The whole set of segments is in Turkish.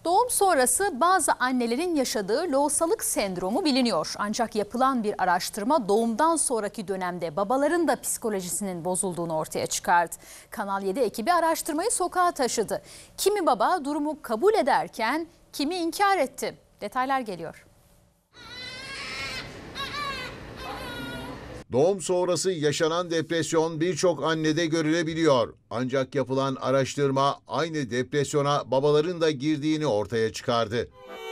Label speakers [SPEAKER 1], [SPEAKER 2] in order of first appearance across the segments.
[SPEAKER 1] Doğum sonrası bazı annelerin yaşadığı lohusalık sendromu biliniyor. Ancak yapılan bir araştırma doğumdan sonraki dönemde babaların da psikolojisinin bozulduğunu ortaya çıkardı. Kanal 7 ekibi araştırmayı sokağa taşıdı. Kimi baba durumu kabul ederken kimi inkar etti. Detaylar geliyor.
[SPEAKER 2] Doğum sonrası yaşanan depresyon birçok annede görülebiliyor. Ancak yapılan araştırma aynı depresyona babaların da girdiğini ortaya çıkardı.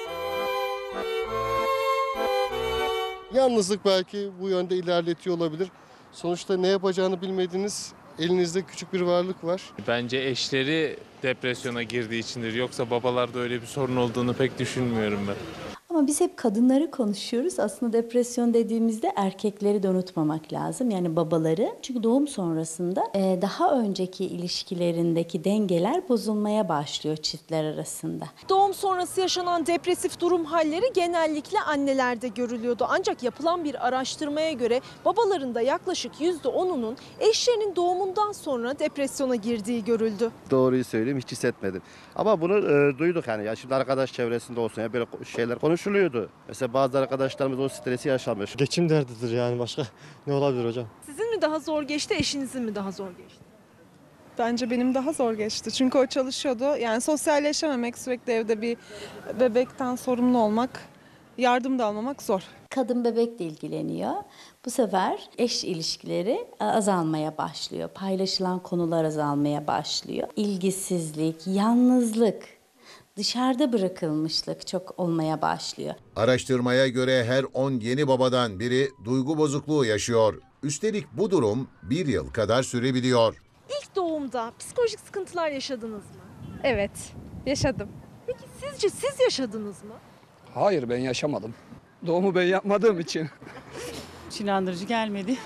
[SPEAKER 3] Yalnızlık belki bu yönde ilerletiyor olabilir. Sonuçta ne yapacağını bilmediğiniz elinizde küçük bir varlık var.
[SPEAKER 4] Bence eşleri depresyona girdiği içindir. Yoksa babalarda öyle bir sorun olduğunu pek düşünmüyorum ben.
[SPEAKER 5] Ama biz hep kadınları konuşuyoruz. Aslında depresyon dediğimizde erkekleri de unutmamak lazım. Yani babaları. Çünkü doğum sonrasında daha önceki ilişkilerindeki dengeler bozulmaya başlıyor çiftler arasında.
[SPEAKER 6] Doğum sonrası yaşanan depresif durum halleri genellikle annelerde görülüyordu. Ancak yapılan bir araştırmaya göre babaların da yaklaşık %10'unun eşlerinin doğumundan sonra depresyona girdiği görüldü.
[SPEAKER 7] Doğruyu söyleyeyim, hiç hissetmedim. Ama bunu duyduk yani. Ya şimdi arkadaş çevresinde olsun ya böyle şeyler konuşuluyordu. Mesela bazı arkadaşlarımız o stresi yaşamış.
[SPEAKER 3] Geçim derdidir yani, başka ne olabilir hocam?
[SPEAKER 6] Sizin mi daha zor geçti, eşinizin mi daha zor geçti?
[SPEAKER 8] Bence benim daha zor geçti. Çünkü o çalışıyordu. Yani sosyalleşememek, sürekli evde bir bebekten sorumlu olmak, yardım da almamak zor.
[SPEAKER 5] Kadın bebekle ilgileniyor. Bu sefer eş ilişkileri azalmaya başlıyor. Paylaşılan konular azalmaya başlıyor. İlgisizlik, yalnızlık, dışarıda bırakılmışlık çok olmaya başlıyor.
[SPEAKER 2] Araştırmaya göre her 10 yeni babadan biri duygu bozukluğu yaşıyor. Üstelik bu durum 1 yıl kadar sürebiliyor.
[SPEAKER 6] İlk doğumda psikolojik sıkıntılar yaşadınız mı?
[SPEAKER 9] Evet, yaşadım.
[SPEAKER 6] Peki sizce siz yaşadınız mı?
[SPEAKER 10] Hayır, ben yaşamadım. Doğumu ben yapmadığım için.
[SPEAKER 11] Hiç inandırıcı gelmedi.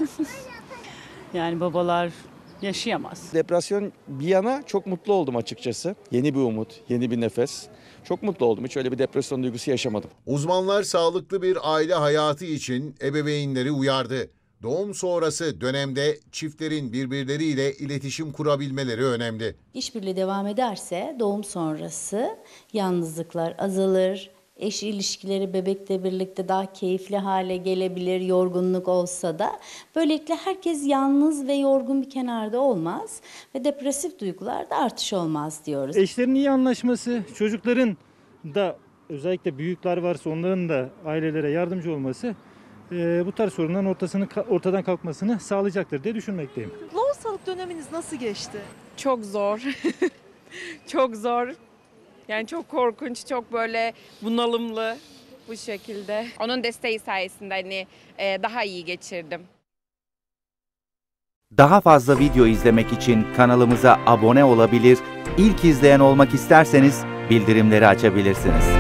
[SPEAKER 11] Yani babalar yaşayamaz.
[SPEAKER 12] Depresyon bir yana çok mutlu oldum açıkçası. Yeni bir umut, yeni bir nefes. Çok mutlu oldum. Hiç öyle bir depresyon duygusu yaşamadım.
[SPEAKER 2] Uzmanlar sağlıklı bir aile hayatı için ebeveynleri uyardı. Doğum sonrası dönemde çiftlerin birbirleriyle iletişim kurabilmeleri önemli.
[SPEAKER 5] İşbirliği devam ederse doğum sonrası yalnızlıklar azalır. Eş ilişkileri bebekle birlikte daha keyifli hale gelebilir, yorgunluk olsa da. Böylelikle herkes yalnız ve yorgun bir kenarda olmaz ve depresif duygularda artış olmaz diyoruz.
[SPEAKER 13] Eşlerin iyi anlaşması, çocukların da özellikle büyükler varsa onların da ailelere yardımcı olması bu tarz sorunların ortadan kalkmasını sağlayacaktır diye düşünmekteyim.
[SPEAKER 6] Lohusalık döneminiz nasıl geçti?
[SPEAKER 9] Çok zor. Çok zor. Yani çok korkunç, çok böyle bunalımlı bu şekilde. Onun desteği sayesinde hani daha iyi geçirdim.
[SPEAKER 14] Daha fazla video izlemek için kanalımıza abone olabilir, ilk izleyen olmak isterseniz bildirimleri açabilirsiniz.